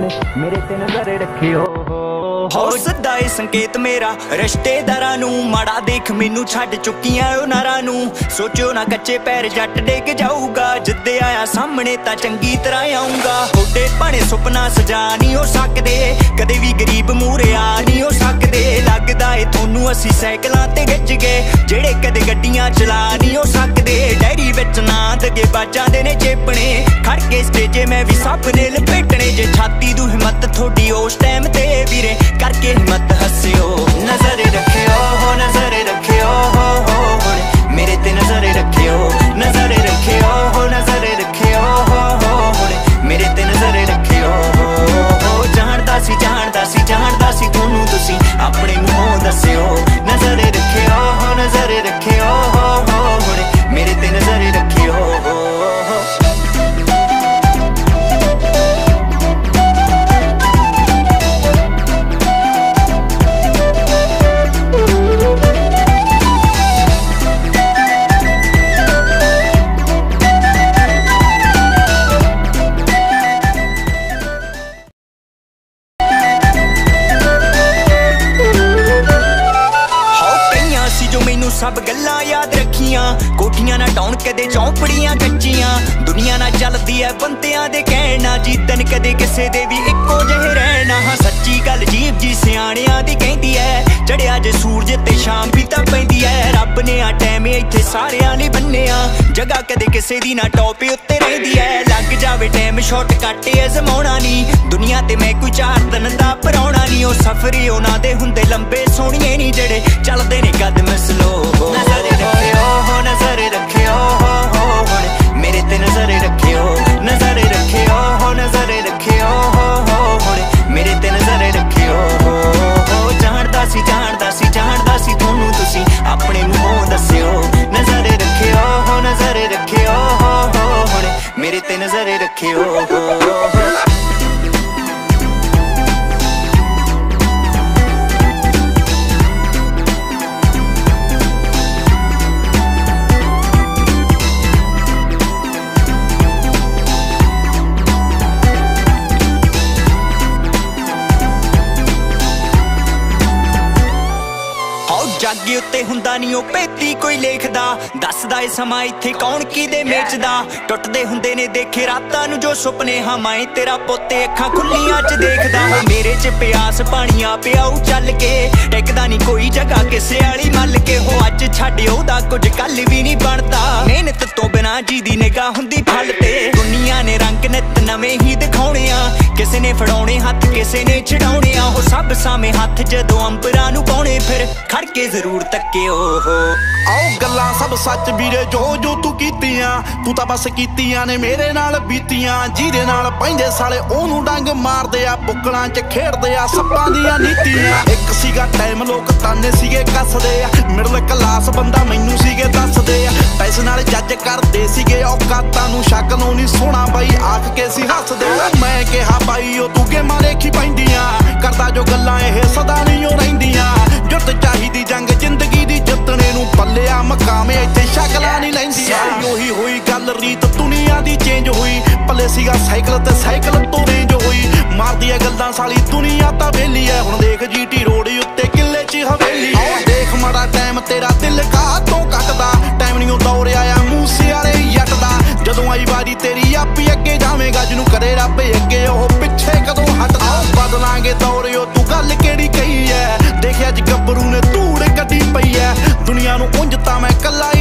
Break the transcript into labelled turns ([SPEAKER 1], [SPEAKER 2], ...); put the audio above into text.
[SPEAKER 1] मेरे ते नजर रखियो।
[SPEAKER 2] हौसला ए संकेत मेरा रिश्तेदारां नूं, माड़ा देख मैनू छड्ड चुकियां उनारां नूं। सोचो ना कच्चे पैर जट डिग जाऊगा, जिद्दे आया सामने तां चंगी तरह आऊंगा। थोड़े भाणे सुपना सजा नहीं हो सकदे, कदे भी गरीब मूहरे आ नहीं हो सकदे। लगदा ए थोनू असी साइकलां ते गिज गए, जेड़े कदे गड्डियां चला नहीं हो सकदे। डायरी विच ना दगे बाजां दे ने चेपणे, खड़ के स्टेजे मैं भी सब ने लपेटने। जे छाती दू हिम्मत थोड़ी उस टाइम ते वीरे, करके हिम्मत हस्सियो। नजर रखियो हो, नजर रखियो हो, मेरे ते नजर रखियो। नजर रखियो हो, नजर रखियो हो, मेरे ते नजर रखियो। जानदा सी जानदा सी जानदा सी थोनू तुसी अपने मूंहों दस्सियो। नजर रखियो हो, नजर रखियो हो, मेरे ते नजर रखियो। सब गल्लां याद रखियां, कोठियां ना टाउन कदे चौंपड़ियां कच्चियां। दुनिया ना चलदी है बंदियां दे कहना, जीतन कदे किसे दे भी इक्को जेहे रहना। हाँ सच्ची गल जीव जी सियाणियां दी कहंदी है, चढ़िया जे सूरज ते शाम भी तां पैंदी है। रब ने आ टाइम इत्थे सारियां लई बन्निया, जगह कदे किसे दी ना टॉप उत्ते रहिंदी है। लग जावे टाइम शॉर्टकट अजमाउणा नहीं, दुनिया ते मैं कोई 4 दिन दा पराउणा नहीं। ओ सफर उन्हां दे हुंदे लंबे सोहणिए नहीं, जेड़े चलदे ने कदम स्लो। नजर रखियो हो, नजर रखियो हो, मेरे ते नजर रखियो। नजर रखियो हो, नजर रखियो हो, मेरे ते नजर रखियो। जानदा सी जानदा सी जानदा सी थोनू तुसी अपने मूंहों दस्सियो। नजर रखियो हो, नजर रखियो हो, मेरे ते नजर रखियो। जागे उत्ते हुंदा नहीं ओ पेती कोई लेखदा, दसदा ए समा इत्थे कौन किदे मेचदा। टुटदे हुंदे ने देखे रातां नूं जो सुपने, हाँ मैं तेरा पोते अखां खुल्लियां च देखदा। मेरे च प्यास पानिया पियाऊ चल के, टिकदा नहीं कोई जगह किसे आली मल के। हो अज छड्ड ओहदा कुछ कल भी नहीं बनदा, मेहनत तो बिना जी दी निगाह हुंदी फल ते। दुनिया ने रंग नित नवें ही दिखाउणे आ, किसे ने फड़ाउणे हत्थ किसे ने छड़ाउणे आ। हो सब सामे हत्थ जदों अंबरां नूं पाउणे, फिर खड़ के जरूर तक्कियो हो।
[SPEAKER 3] आओ गल्लां सब सच वीरे जो जो तू कीतियां, तू तां बस कीतियां ने मेरे नाल बीतियां। ਜਿਹਦੇ ਨਾਲ ਪੈਂਦੇ ਸਾਲੇ ਉਹਨੂੰ ਡੰਗ ਮਾਰਦੇ ਆ, ਬੁੱਕਲਾਂ 'ਚ ਖੇਡਦੇ ਆ ਸੱਪਾਂ ਦੀਆਂ ਨੀਤੀਆਂ। ਇੱਕ ਸੀਗਾ ਟਾਈਮ ਲੋਕ ਤਾਨੇ ਸੀਗੇ ਕੱਸਦੇ ਆ, ਮਿਡਲ ਕਲਾਸ ਬੰਦਾ ਮੈਨੂੰ ਸੀਗੇ ਦੱਸਦੇ ਆ। ਪੈਸੇ ਨਾਲ ਜੱਜ ਕਰਦੇ ਸੀਗੇ ਔਕਾਤਾਂ ਨੂੰ, ਸ਼ੱਕ ਨੂੰ ਨਹੀਂ ਸੋਹਣਾ ਬਾਈ ਆਖ ਕੇ ਸੀ ਹੱਸਦੇ। ਮੈਂ ਕਿਹਾ ਬਾਈ ਉਹ ਤੂੰ ਗੇਮਾਂ ਦੇਖੀ ਪੈਂਦੀਆਂ, ਕਰਦਾ ਜੋ ਗੱਲਾਂ ਇਹ ਸਦਾ ਨਹੀਂ ਉਹ ਰਹਿੰਦੀਆਂ। ਜੁੱਤ ਚਾਹੀਦੀ ਜੰਗ ਜ਼ਿੰਦਗੀ ਦੀ ਜਿੱਤਣੇ ਨੂੰ, ਪੱਲਿਆ ਮਕਾਮ ਇੱਥੇ ਸ਼ਕਲਾਂ ਨਹੀਂ ਲੈਂਦੀਆਂ। ਉਹੀ ਹੋਈ ਗੱਲ ਰੀਤ ਦੁਨੀਆ ਦੀ ਚੇਂਜ ਹੋਈ, ਪੱਲੇ ਸੀਗਾ ਸਾਈਕਲ ਤੇ ਸਾਈਕਲ ਤੋਂ ਰੇਂਜ ਹੋਈ। ਮਾਰਦੀ ਐ ਗੱਲਾਂ ਸਾਲੀ ਦੁਨੀਆ ਤਾਂ ਵੇਲੀ ਐ, ਹੁਣ ਦੇਖ ਜੀਟੀ ਰੋਡ ਉੱਤੇ ਕਿੱਲੇ 'ਚ ਹਵੇਲੀ ਐ। ਦੇਖ ਮਾੜਾ ਟਾਈਮ ਤੇਰਾ ਦਿਲ ਕਾਹਤੋਂ ਕੱਟਦਾ, ਟਾਈਮ ਨਹੀਂ ਉਹ ਦੌਰ ਆਇਆ ਮੂਸੇ ਵਾਲੇ ਜੱਟ ਦਾ। ਜਦੋਂ ਆਈ ਵਾਰੀ ਤੇਰੀ ਆਪੀ ਅੱਗੇ ਜਾਵੇਂਗਾ, ਜਿਹਨੂੰ ਕਰੇ ਰੱਬ ਅੱਗੇ ਉਹ ਪਿੱਛੇ ਕਦੋਂ ਹਟਦਾ। ਬਦਲਾਂਗੇ ਦੌਰ ਉਹ ਤੂੰ ਗੱਲ ਕਿਹੜੀ ਕਹੀ ਐ, ਦੇਖਿਆ ਅੱਜ ਗੱਭਰੂ ਨੇ ਧੂੜ ਕੱਢੀ ਪਈ ਐ। ਦੁਨੀਆ ਨੂੰ ਉਂਝ ਤਾਂ ਮੈਂ ਕੱਲਾ